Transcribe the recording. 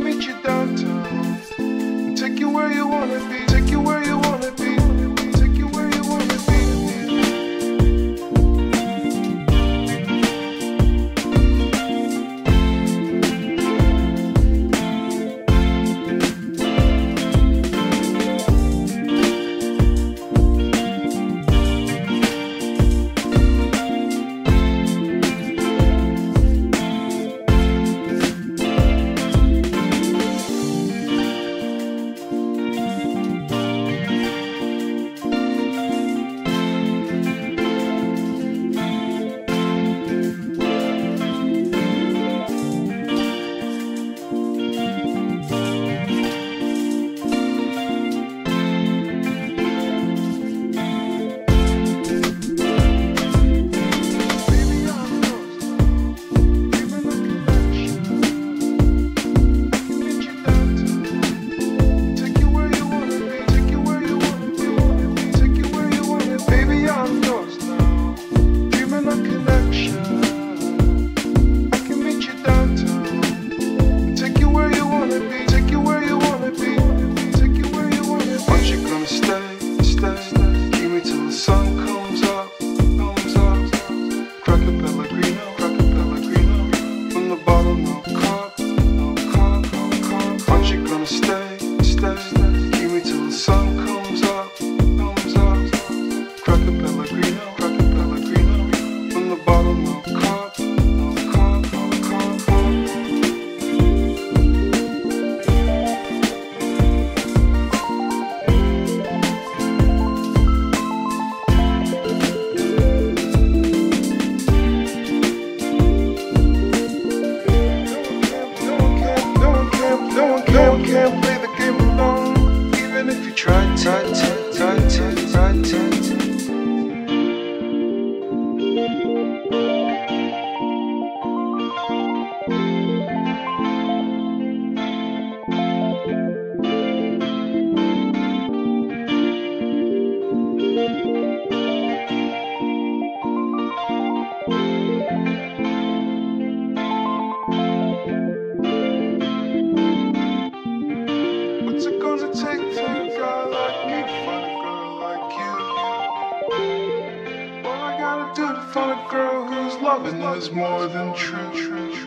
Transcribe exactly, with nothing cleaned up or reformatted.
meet you downtown and take you where you wanna be. Take you where you wanna be. Take you where you wanna be. Can't play the game alone, even if you try, try, try, try, try, try, try. What's it gonna take for a guy like me to find a girl like you? What I gotta do to find a girl whose loving is more than true?